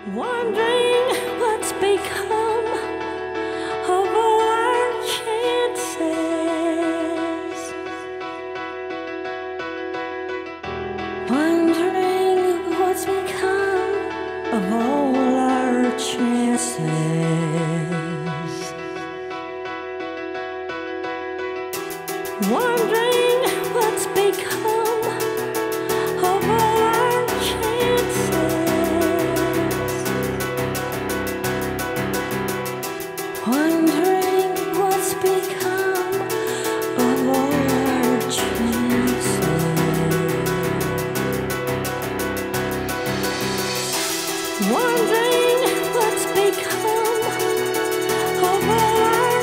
Wondering what's become of all our chances. Wondering what's become of all our chances. Wondering what's become of all our chances. Wondering what's become of all our chances. Wondering what's become of all our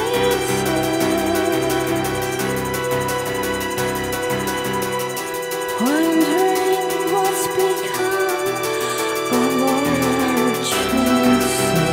chances. Wondering what's become of all our chances.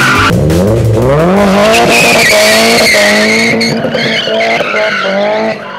Ketner.